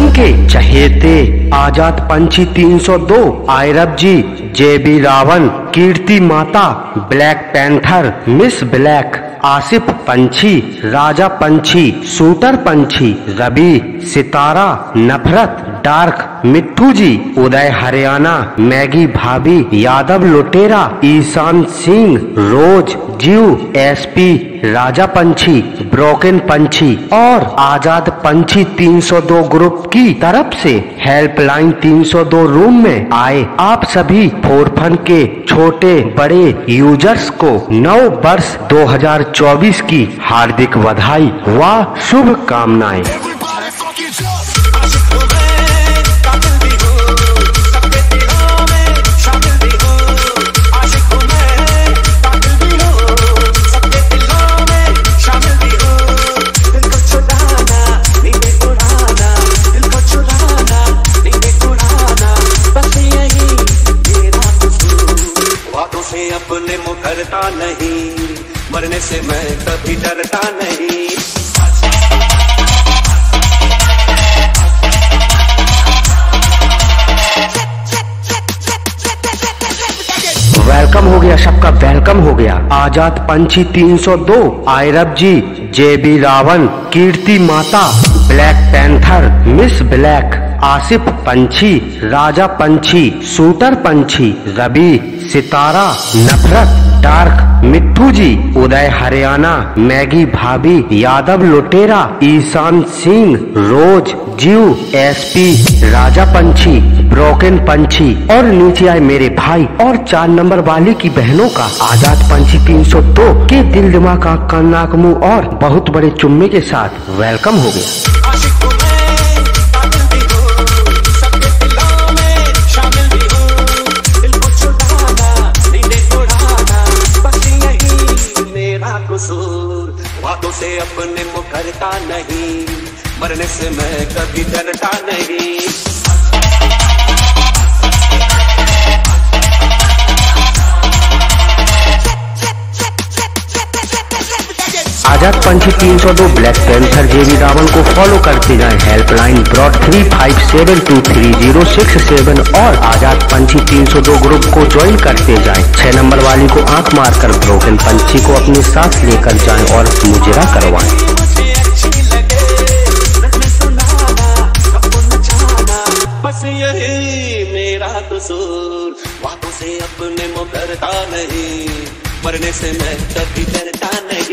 के चहेते आजाद पंछी 302, आयरब जी, जेबी Ravan, Kirti Mata, black panther, miss black, Asif Panchhi, Raja पंछी, शूटर पंछी, रवि, सितारा, नफरत, डार्क, मिट्ठू जी, उदय हरियाणा, मैगी भाभी, यादव लुटेरा, ईशान सिंह, रोज, जीव, एसपी, राजा पंछी, ब्रोकन पंछी और आजाद पंछी 302 ग्रुप की तरफ से हेल्पलाइन 302 रूम में आए आप सभी फॉर फन के छोटे बड़े यूजर्स को नव वर्ष 2024 की हार्दिक बधाई व शुभकामनाएं। अपने मुकरता नहीं, मरने से मैं कभी डरता नहीं। वेलकम हो गया, सबका वेलकम हो गया। आजाद पंछी 302, आयरब जी, जेबी Ravan, Kirti Mata, black panther, miss black, Asif Panchhi, Raja पंछी, शूटर पंछी, रवि, सितारा, नफरत, डार्क, मिट्ठू जी, उदय हरियाणा, मैगी भाभी, यादव लुटेरा, ईशान सिंह, रोज, जीव, एसपी, राजा पंछी, ब्रोकन पंछी और नीचे आए मेरे भाई और 4 नंबर वाले की बहनों का आजाद पंछी 302 के दिल दिमाग आँख कान नाक मुंह और बहुत बड़े चुम्मे के साथ वेलकम हो गया। बातों से अपने मुकरता नहीं, मरने से मैं कभी डरता नहीं। आजाद पंछी 302 ब्लैक पैंथर जेबी रावण को फॉलो करते जाएं। हेल्पलाइन ब्रॉड 35723067 और आजाद पंछी 302 ग्रुप को ज्वाइन करते जाएं। 6 नंबर वाली को आंख मारकर ब्रोकन पंछी को अपने साथ लेकर जाएं और मुजरा करवाएं। बस यही मेरा कसूर, बातों से अपने मुकरता नहीं, मरने से मैं कभी डरता नहीं।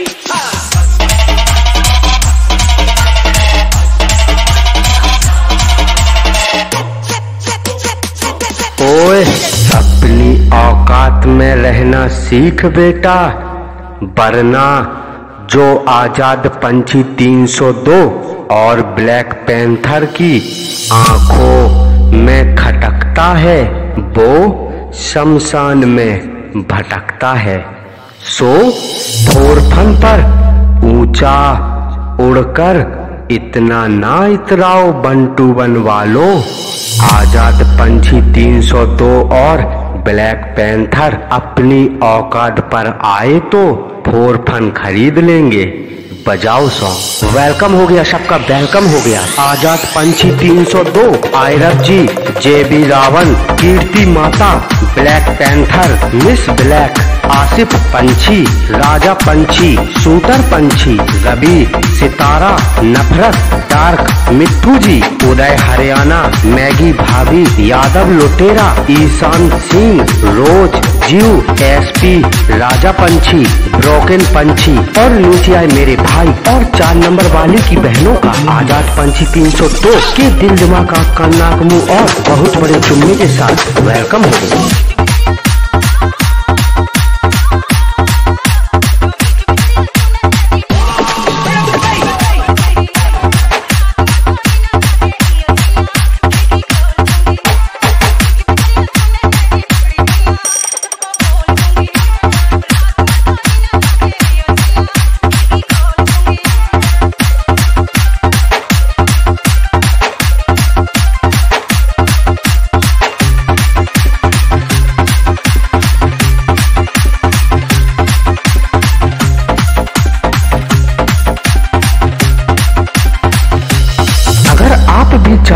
ओए अपनी औकात में रहना सीख बेटा, वरना जो आजाद पंछी 302 और ब्लैक पैंथर की आंखों में खटकता है वो शमशान में भटकता है। सो फॉर फन पर ऊंचा उड़कर इतना ना इतराओ बंटू बन वालों। आजाद पंछी 302 और ब्लैक पैंथर अपनी औकात पर आए तो फॉर फन खरीद लेंगे। बजाओ सॉन्ग। वेलकम हो गया, सबका वेलकम हो गया। आजाद पंछी 302, आयरब जी, जेबी Ravan, Kirti Mata, black panther, miss black, Asif Panchhi, Raja पंछी, शूटर पंछी, रवि, सितारा, नफरत, डार्क, मिट्ठू जी, उदय हरियाणा, मैगी भाभी, यादव लुटेरा, ईशान सिंह, रोज, जीव, एसपी, राजा पंछी, ब्रोकन पंछी और नीचे आए मेरे भाई और 4 नंबर वाले की बहनों का आजाद पंछी 302 के दिल दिमाग आँख कान नाक मुंह और बहुत बड़े चुम्मे के साथ वेलकम हो गया।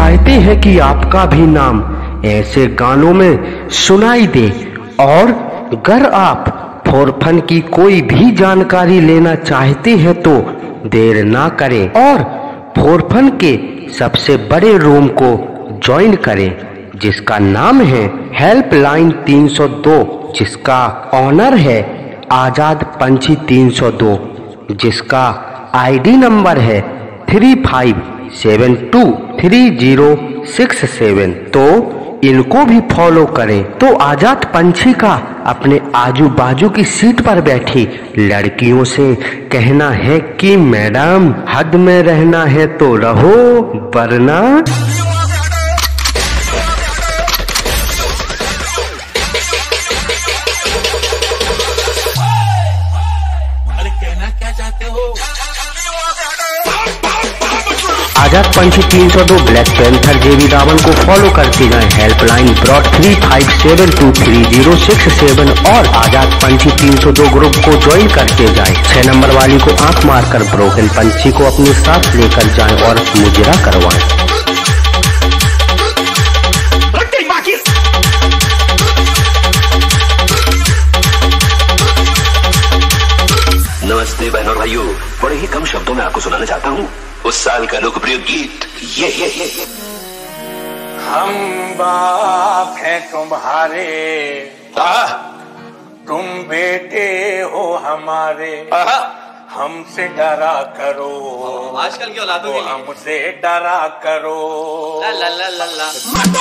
चाहते हैं कि आपका भी नाम ऐसे गानों में सुनाई दे, और अगर आप फॉर फन की कोई भी जानकारी लेना चाहते हैं तो देर ना करें और फॉर फन के सबसे बड़े रूम को ज्वाइन करें, जिसका नाम है हेल्पलाइन 302, जिसका ऑनर है आजाद पंछी 302, जिसका आईडी नंबर है 35723067। तो इनको भी फॉलो करें। तो आजाद पंछी का अपने आजू बाजू की सीट पर बैठी लड़कियों से कहना है कि मैडम हद में रहना है तो रहो, वरना आजाद पंछी 302 ब्लैक पैंथर जेबी रावण को फॉलो करते जाएं। हेल्पलाइन ब्रॉड 35723067 और आजाद पंछी 302 ग्रुप को ज्वाइन करते जाएं। 6 नंबर वाली को आंख मारकर ब्रोकन पंछी को अपने साथ लेकर जाएं और मुजरा करवाएं। नमस्ते बहन और भाइयों, बड़े ही कम शब्दों में आपको सुनाना चाहता हूँ उस साल का लोकप्रिय गीत ये। हम बाप हैं तुम्हारे, तुम बेटे हो हमारे, हमसे डरा करो, आजकल की औलादों के लिए हमसे डरा करो। ला ला ला ला ला।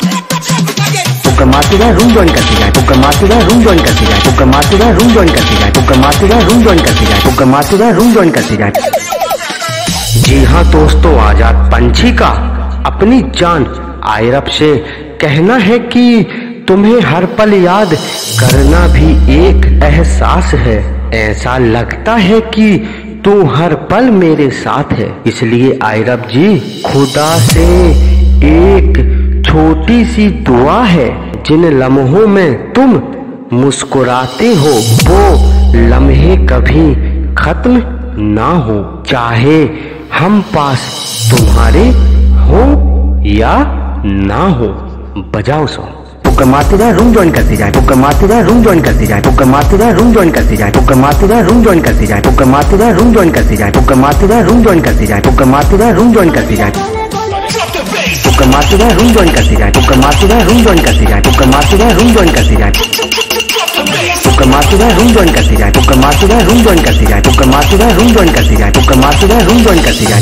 मातीरा रूम ज्वाइन करती जाए, मातीरा रूम ज्वाइन करती जाए, मातीरा रूम ज्वाइन करती जाए, मातीरा रूम ज्वाइन करती जाए, मातीरा रूम ज्वाइन करती जाए। जी हाँ दोस्तों, आजाद पंछी का अपनी जान आयरब से कहना है कि तुम्हें हर पल याद करना भी एक एहसास है। ऐसा लगता है कि तू हर पल मेरे साथ है। इसलिए आयरब जी, खुदा से एक छोटी सी दुआ है, जिन लम्हों में तुम मुस्कुराते हो वो लम्हे कभी खत्म ना हो, चाहे हम पास तुम्हारे हो या ना हो। बजाओ सो। मातीरा रूम ज्वाइन करती जाए, मातीरा रूम ज्वाइन करती जाए, मातीरा रूम ज्वाइन करती जाए, मातीरा रूम ज्वाइन करती जाए, मातीरा रूम ज्वाइन करती जाए, मातीरा रूम ज्वाइन करती जाए, मातीरा रूम ज्वाइन करती जाए, मातीरा रूम ज्वाइन करती जाए, मातीरा रूम ज्वाइन करती जाए, मातीरा रूम ज्वाइन करती जाए, मातीरा रूम ज्वाइन करती जाए, मातीरा रूम ज्वाइन करती जाए, मातीरा रूम ज्वाइन करती जाए, मातीरा रूम ज्वाइन करती जाए।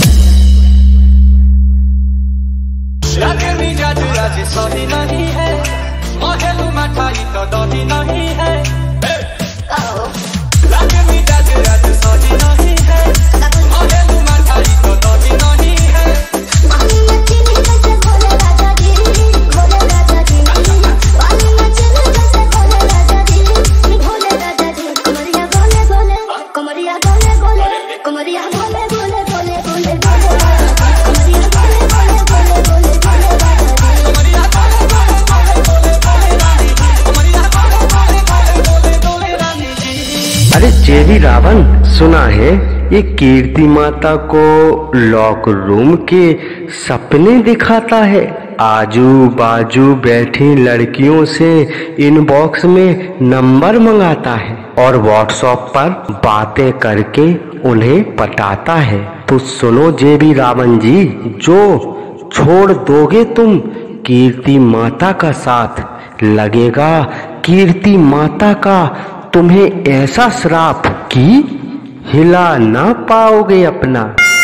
अरे जेबी रावण, सुना है ये कीर्ति माता को लॉक रूम के सपने दिखाता है। आजू बाजू बैठी लड़कियों से इनबॉक्स में नंबर मंगाता है और व्हाट्सएप पर बातें करके उन्हें पटाता है। तो सुनो जेबी रावण जी, जो छोड़ दोगे तुम कीर्ति माता का साथ, लगेगा कीर्ति माता का तुम्हें ऐसा श्राप कि हिला ना पाओगे अपना।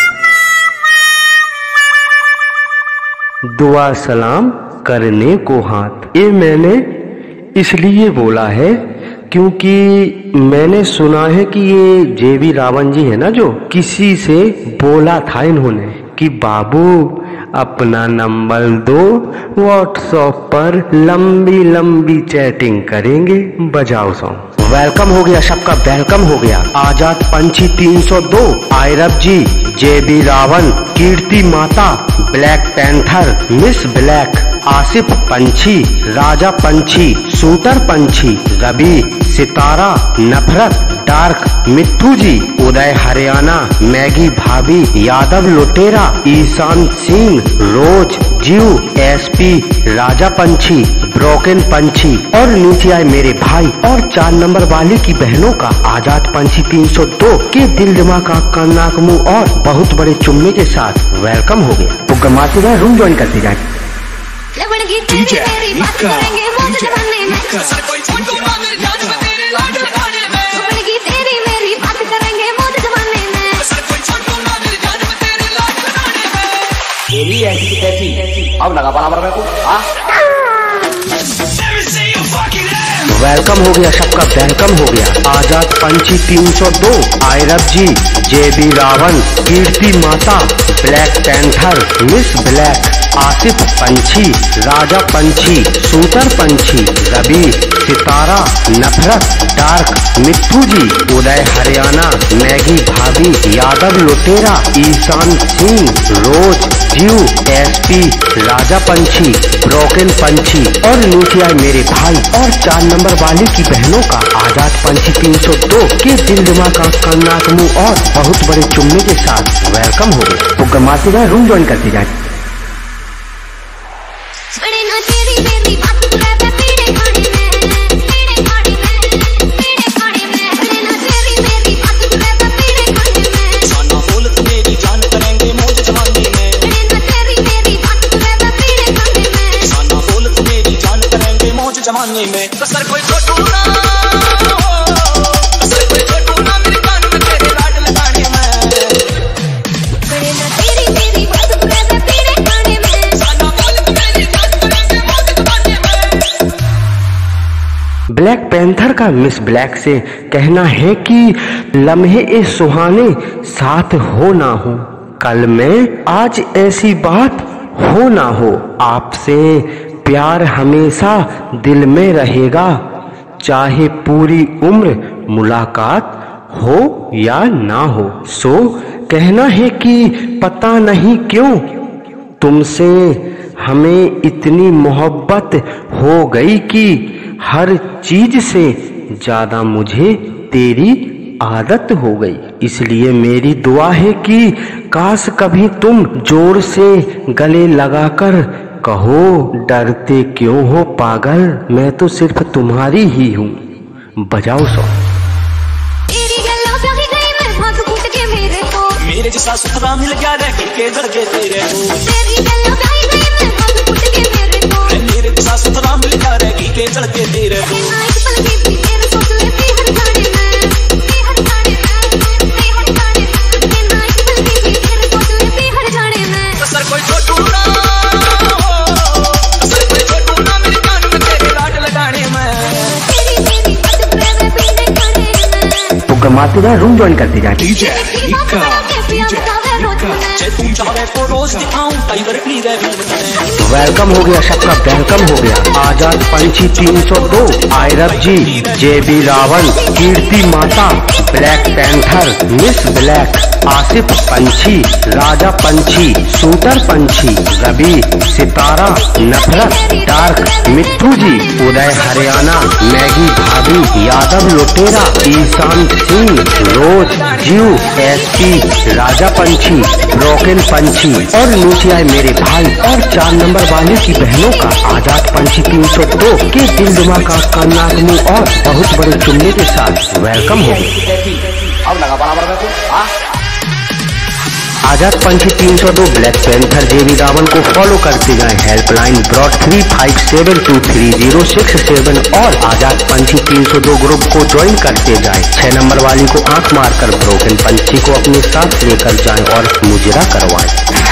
दुआ सलाम करने को हाथ। ये मैंने इसलिए बोला है क्योंकि मैंने सुना है कि ये जेबी रावण जी है ना, जो किसी से बोला था इन्होंने कि बाबू अपना नंबर दो, व्हाट्सएप पर लंबी लंबी चैटिंग करेंगे। बजाओ सॉन्ग। वेलकम हो गया, सबका वेलकम हो गया। आजाद पंछी 302, आयरब जी, जेबी Ravan, Kirti Mata, black panther, miss black, Asif Panchhi, Raja पंछी, शूटर पंछी, रवि, सितारा, नफरत, डार्क मिट्ठू जी, उदय हरियाणा, मैगी भाभी, यादव लुटेरा, ईशान सिंह, रोज, जीव, एसपी, राजा पंछी, ब्रोकन पंछी और नीचे आए मेरे भाई और 4 नंबर वाले की बहनों का आजाद पंछी 302 के दिल दिमाग आँख कान नाक मुंह और बहुत बड़े चुम्मे के साथ वेलकम हो गया। तो गमाते जाए, रूम ज्वाइन करते जाए। अब लगा पाना मेरे को। वेलकम हो गया, सबका वेलकम हो गया। आजाद पंछी 302, आयरब जी, जेबी Ravan, Kirti Mata, black panther, miss black, Asif Panchhi, Raja पंछी, शूटर पंछी, रवि, सितारा, नफरत, डार्क मिट्ठू जी, उदय हरियाणा, मैगी भाभी, यादव लुटेरा, ईशान सिंह, रोज, जीव, एसपी, राजा पंछी, ब्रोकन पंछी और नीचे आए मेरे भाई और 4 नंबर वाले की बहनों का आजाद पंछी 302 के दिल दिमाग आँख कान नाक मुंह और बहुत बड़े चुम्मे के साथ वेलकम हो गए। तो गमाते जाए, रूम ज्वाइन करते जाए। जमाने में कसर कोई छोटू ना, कसर कोई छोटू ना, मेरे कान में तेरे लाड लगाने में, तेरे ना तेरी बात करे तेरे खाने में, साना बोल तेरी जान करेंगे मौत जमाने में। ब्लैक पैंथर का मिस ब्लैक से कहना है कि लम्हे ए सुहाने साथ हो ना हो, कल में आज ऐसी बात हो ना हो, आपसे प्यार हमेशा दिल में रहेगा, चाहे पूरी उम्र मुलाकात हो या ना हो। सो कहना है कि पता नहीं क्यों तुमसे हमें इतनी मोहब्बत हो गई कि हर चीज से ज्यादा मुझे तेरी आदत हो गई। इसलिए मेरी दुआ है कि काश कभी तुम जोर से गले लगाकर कहो डरते क्यों हो पागल, मैं तो सिर्फ तुम्हारी ही हूँ। बजाओ सो। मेरे जैसा सुथरा मिल गया रह के धड़के तेरे को, मेरे जैसा सुथरा मिल गया रह के धड़के तेरे को। गमाते जाए, रूम ज्वाइन करते जाए। वेलकम हो गया, सबका वेलकम हो गया। आजाद पंछी 302, आयरब जी, जेबी Ravan, Kirti Mata, black panther, miss black, Asif Panchhi, Raja पंछी, शूटर पंछी, रवि, सितारा, नफरत, डार्क मिट्ठू जी, उदय हरियाणा, मैगी भाभी, यादव लुटेरा, ईशान सिंह, रोज, जीव, एसपी, राजा पंछी, ब्रोकन पंछी और नीचे आए मेरे भाई और 4 नंबर वाले की बहनों का आजाद पंछी 302 के दिल दिमाग आँख कान नाक मुंह और बहुत बड़े चुम्मे के साथ वेलकम हो गई। अब लगा पाना मेरे को। आजाद पंछी 302 ब्लैक पैंथर जेबी रावण को फॉलो करते जाएं। हेल्पलाइन ब्रॉड 35723067 और आजाद पंछी 302 ग्रुप को ज्वाइन करते जाएं। 6 नंबर वाली को आंख मारकर ब्रोकन पंछी को अपने साथ लेकर जाएं और मुजरा करवाएं।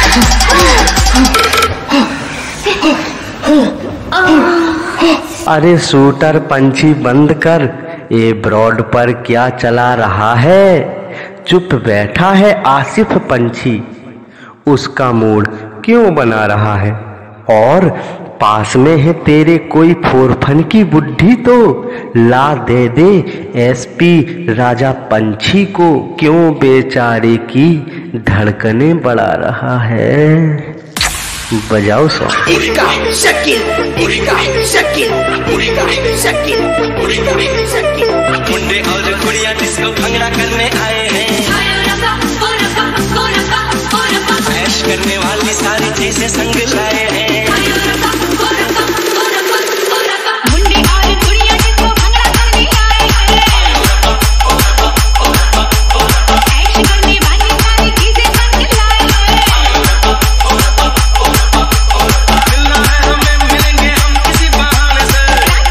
अरे शूटर पंछी बंद कर, ये ब्रॉड पर क्या चला रहा है? चुप बैठा है आसिफ पंछी, उसका मूड क्यों बना रहा है? और पास में है तेरे कोई फोरफन की बुड्ढी तो ला दे दे एसपी राजा पंछी को, क्यों बेचारे की धड़कनें बढ़ा रहा है? बजाओ सॉन्ग। मुंडे और कुड़िया डिस्को भंगड़ा करने आए हैं, ऐश करने वाली सारी चीजें संग लाए हैं। मुंडे और कुड़िया जिसको भंगड़ा करने आए हैं, ऐश करने वाली सारी चीजें संग लाए हैं। मिलना है हमें, मिलेंगे हम किसी बहाने से।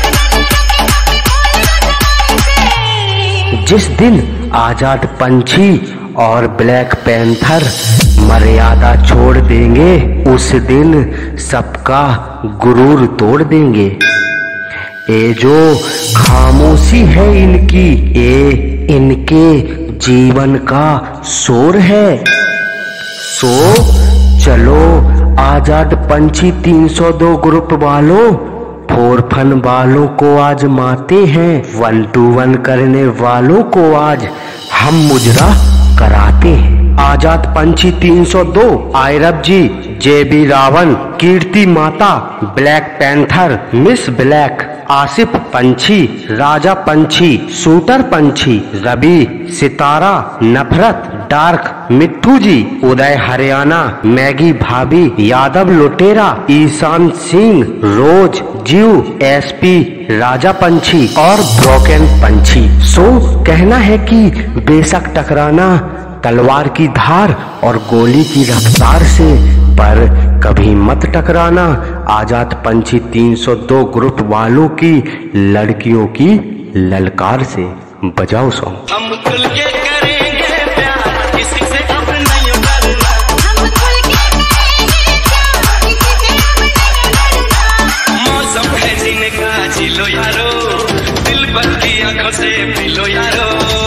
जिस दिन आजाद पंछी और ब्लैक पैंथर मर्यादा छोड़ देंगे, उस दिन सबका गुरूर तोड़ देंगे। ये जो खामोशी है इनकी, ये इनके जीवन का शोर है। सो चलो आजाद पंछी 302 ग्रुप वालों, फोर फन वालों को आजमाते हैं, 1 to 1 करने वालों को आज हम मुजरा कराते हैं। आजाद पंछी 302, आयरब जी, JB Ravan, Kirti Mata, black panther, miss black, Asif Panchhi, Raja पंछी, शूटर पंछी, रवि, सितारा, नफरत, डार्क, मिट्ठू जी, उदय हरियाणा, मैगी भाभी, यादव लुटेरा, ईशान सिंह, रोज, जीव, SP, राजा पंछी और ब्रोकन पंछी। सो कहना है कि बेशक टकराना तलवार की धार और गोली की रफ्तार से, पर कभी मत टकराना आजाद पंछी 302 ग्रुप वालों की लड़कियों की ललकार से। बजाओ सॉन्ग। हम खुल के करेंगे प्यार, किसी से अब नहीं डरना। हम खुल के करेंगे प्यार, किसी से अब नहीं डरना। मौसम है जीने का, जी लो यारो, दिल भर की आंखों से पी लो यारो।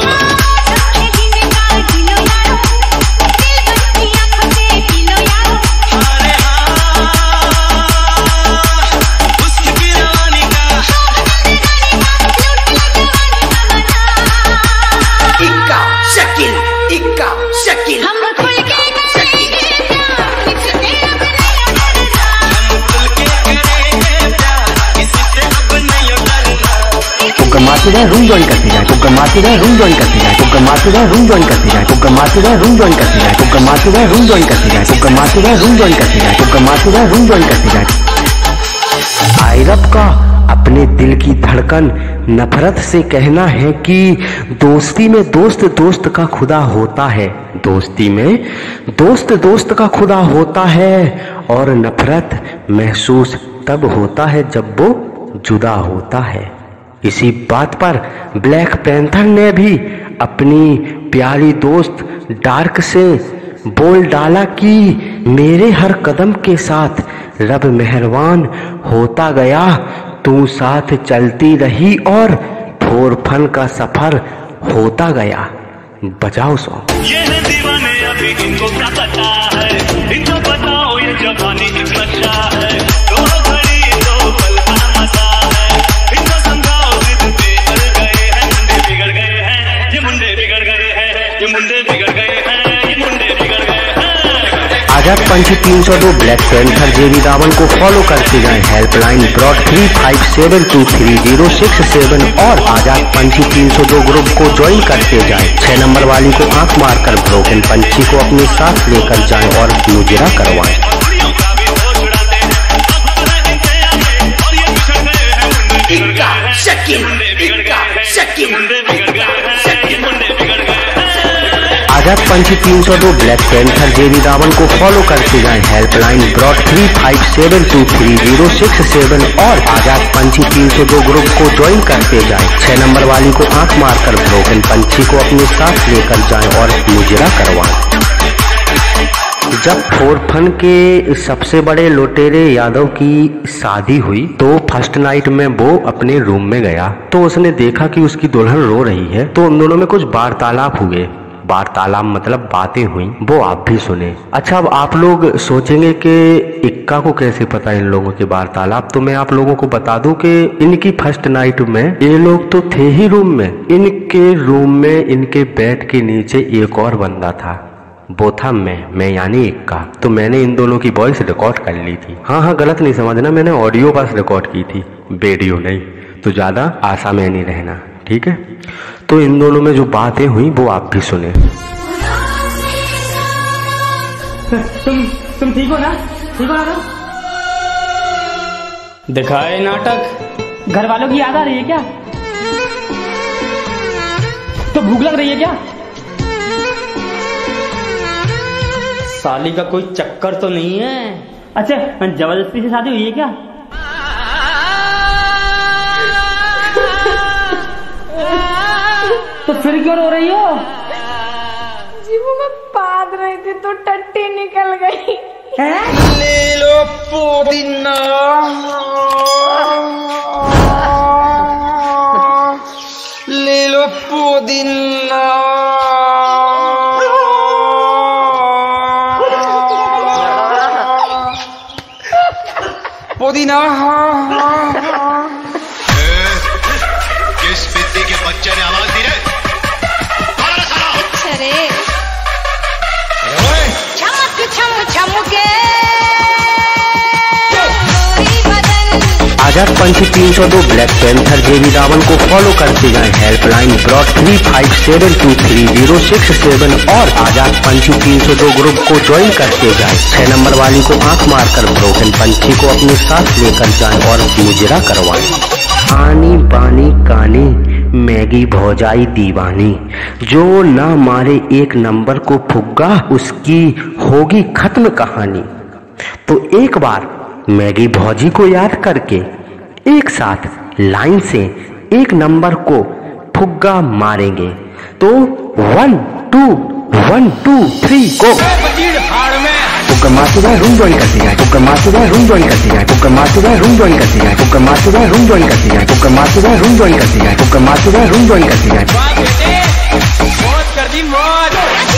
अरे हाँ, हुस्न की रवानी का इक्का शकील, हम खुल के करेंगे प्यार, किसी से अब नहीं डरना। हम खुल के करेंगे प्यार, किसी से अब नहीं डरना। कुकर मारते जाए, रूम ज्वाइन करते जाए, कुकर मारते जाए, रूम ज्वाइन करते जाए, कुकर मारते जाए, रूम ज्वाइन करते जाए, कुकर मारते जाए, रूम ज्वाइन करते जाए, कुकर मारते जाए, रूम ज्वाइन करते जाए, कुकर मारते जाए, रूम ज्वाइन करते जाए, कुकर मारते जाए, रूम ज्वाइन करते जाए। आयरब का अपने दिल की धड़कन नफरत से कहना है कि दोस्ती में दोस्त दोस्त का खुदा होता है, दोस्ती में दोस्त दोस्त का खुदा होता है, और नफरत महसूस तब होता है जब वो जुदा होता है। इसी बात पर ब्लैक पैंथर ने भी अपनी प्यारी दोस्त डार्क से बोल डाला कि मेरे हर कदम के साथ रब मेहरबान होता गया, तू साथ चलती रही और फोर फन का सफर होता गया। बजाओ सॉन्ग। ये है दीवाने, अभी इनको क्या पता है, इनको बताओ ये जवानी नशा है, दो घड़ी दो पल का मजा है, इनको समझाओ जिद पे अड़ गए हैं, मुंडे बिगड़ गए हैं, ये मुंडे बिगड़ गए हैं, ये मुंडे बिगड़ गए हैं, ये मुंडे बिगड़ गए हैं। आजाद पंछी 302 ब्लैक पैंथर JB रावण को फॉलो करते जाएं। हेल्पलाइन ब्रॉड 35723067 और आजाद पंछी 302 ग्रुप को ज्वाइन करते जाएं। 6 नंबर वाली को आंख मारकर ब्रोकन पंछी को अपने साथ लेकर जाएं और मुजरा करवाएं। आजाद पंछी 302 ब्लैक पैंथर JB रावण को फॉलो करते जाएं। हेल्पलाइन ब्रॉड 35723067 और आजाद पंछी 302 ग्रुप को ज्वाइन करते जाएं। 6 नंबर वाली को आंख मारकर ब्रोकन पंछी को अपने साथ लेकर जाएं और मुजरा करवाएं। जब फोर फन के सबसे बड़े लुटेरे यादव की शादी हुई तो फर्स्ट नाइट में वो अपने रूम में गया तो उसने देखा कि उसकी दुल्हन रो रही है, तो उन दोनों में कुछ वार्तालाप हुए। वार्तालाप मतलब बातें हुई, वो आप भी सुने। अच्छा, अब आप लोग सोचेंगे कि इक्का को कैसे पता इन लोगों के वार्तालाप, तो मैं आप लोगों को बता दूं कि इनकी फर्स्ट नाइट में ये लोग तो थे ही रूम में, इनके रूम में इनके बेड के नीचे एक और बंदा था। बोथा मैं यानी इक्का। तो मैंने इन दोनों की वॉइस रिकॉर्ड कर ली थी। हाँ गलत नहीं समझना, मैंने ऑडियो बस रिकॉर्ड की थी, वीडियो नहीं। तो ज़्यादा आशा में नहीं रहना, ठीक है। तो इन दोनों में जो बातें हुई वो आप भी सुने। तुम ठीक हो ना? ठीक हो ना? दिखाए नाटक। घर वालों की याद आ रही है क्या? तो भूख लग रही है क्या? साली का कोई चक्कर तो नहीं है? अच्छा, जबरदस्ती से शादी हुई है क्या? तो फिर क्यों रो रही हो? जी वो मैं पाद रही थी तो टट्टी निकल गई। ले लो पुदीना, ले लो पुदीना। पुदीना किस पित्ती के बच्चे ने आवाज दी रे? अरे चमक छम छम के गोरी बदन। आजाद पंछी 302 ब्लैक पैंथर जेबी रावण को फॉलो करते जाएं। हेल्पलाइन ब्रॉड 35723067 और आजाद पंछी 302 ग्रुप को ज्वाइन करते जाएं। 6 नंबर वाली को आंख मारकर ब्रोकन पंछी को अपने साथ लेकर जाएं और मुजरा करवाएं। आनी बानी कानी मैगी भौजाई दीवानी, जो ना मारे एक नंबर को फुग्गा उसकी होगी खत्म कहानी। तो एक बार मैगी भौजी को याद करके एक साथ लाइन से एक नंबर को फुग्गा मारेंगे। तो 1 2 1 2 3 गो। फुग्गा मारते रूम ज्वाइन करती जाए, फुग्गा मारते रूम ज्वाइन करती जाए, फुग्गा मारते रूम ज्वाइन करती जाए, फुग्गा मारते रूम ज्वाइन करती जाए, फुग्गा मारते रूम ज्वाइन करती जाए, फुग्गा मारते रूम ज्वाइन करती जाए। मौत कर दी मौत।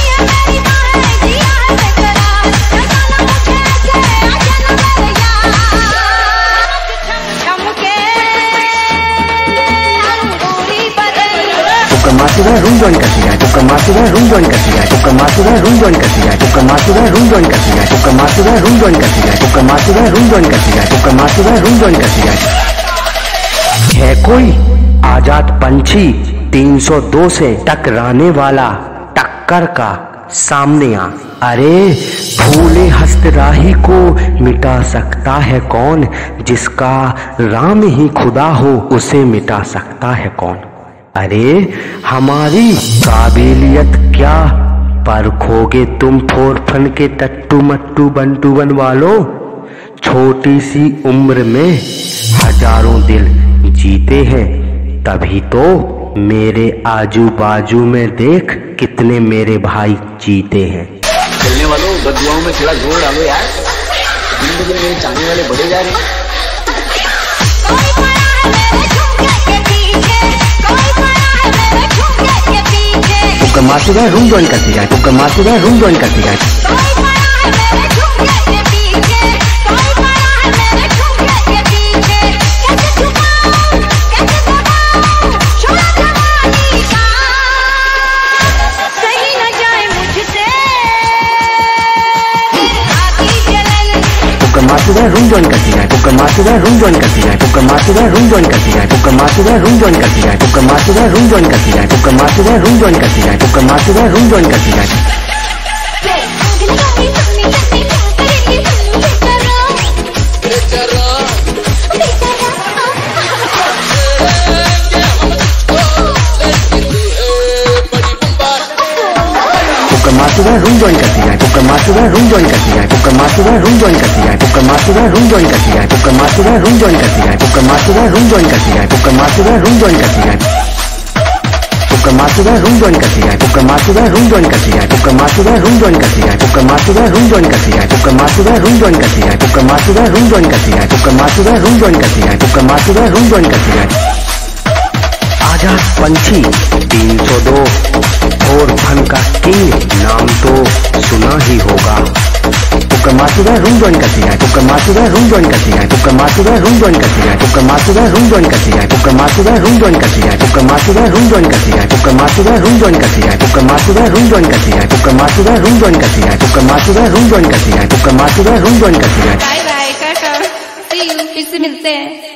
रूम ज्वाइन करती जाए, फुग्गा मारते रूम ज्वाइन करती जाए, फुग्गा मारते रूम ज्वाइन करती जाए, फुग्गा मारते रूम ज्वाइन करती जाए, फुग्गा मारते रूम ज्वाइन करती जाए, फुग्गा मारते रूम ज्वाइन करती जाए, फुग्गा मारते रूम ज्वाइन करती जाए। है कोई आजाद पंछी 302 से टकराने वाला टक्कर का सामने आ। अरे भूले हस्तराही को मिटा सकता है कौन, जिसका राम ही खुदा हो उसे मिटा सकता है कौन। अरे हमारी काबिलियत क्या परखोगे तुम 4 फन के टट्टू मट्टू बंटू बन वालों। छोटी सी उम्र में हजारों दिल जीते हैं, तभी तो मेरे आजू बाजू में देख कितने मेरे भाई जीते हैं। खेलने वालों बदुआओं में थोड़ा जोर डालो यार, जिंदगी में मेरे चाहने वाले बढ़े जा रहे हैं। फुग्गा मारते रूम ज्वाइन करती जाए, फुग्गा मारते रूम ज्वाइन करती जाए। रूम ज्वाइन करती जाए, फुग्गा मारते रूम ज्वाइन करती जाए, फुग्गा मारते रूम ज्वाइन करती जाए, फुग्गा मारते रूम ज्वाइन करती जाए, फुग्गा मारते रूम ज्वाइन करती जाए, फुग्गा मारते रूम ज्वाइन करती जाए, फुग्गा मारते रूम ज्वाइन करती जाए। रूम ज्वाइन करती जाए, फुग्गा मारते रूम ज्वाइन करती जाए, फुग्गा मारते रूम ज्वाइन करती जाए, फुग्गा मारते रूम ज्वाइन करती जाए, फुग्गा मारते रूम ज्वाइन करती जाए, फुग्गा मारते रूम ज्वाइन करती जाए, फुग्गा मारते रूम ज्वाइन करती जाए, फुग्गा मारते रूम ज्वाइन करती जाए, फुग्गा मारते रूम ज्वाइन करती जाए, फुग्गा मारते रूम ज्वाइन करती जाए, फुग्गा मारते रूम ज्वाइन करती जाए, फुग्गा मारते रूम ज्वाइन करती जाए, फुग्गा मारते रूम ज्वाइन करती जाए, फुग्गा मारते रूम ज्वाइन करती जाए, फुग्गा मारते रूम ज्वाइन करती जाए। आजाद पंछी 302 4 फन का किंग नाम तो सुना ही होगा। कुकर माचुदा रूम ज्वाइन कर दिया है, कुकर माचुदा रूम ज्वाइन कर दिया है, कुकर माचुदा रूम ज्वाइन कर दिया है, कुकर माचुदा रूम ज्वाइन कर दिया है, कुकर माचुदा रूम ज्वाइन कर दिया है, कुकर माचुदा रूम ज्वाइन कर दिया है, कुकर माचुदा रूम ज्वाइन कर दिया है, कुकर माचुदा रूम ज्वाइन कर दिया है, कुकर माचुदा रूम ज्वाइन कर दिया है, कुकर माचुदा रूम ज्वाइन कर दिया है, कुकर माचुदा रूम ज्वाइन कर दिया है। Bye bye tata see you, फिर से मिलते हैं।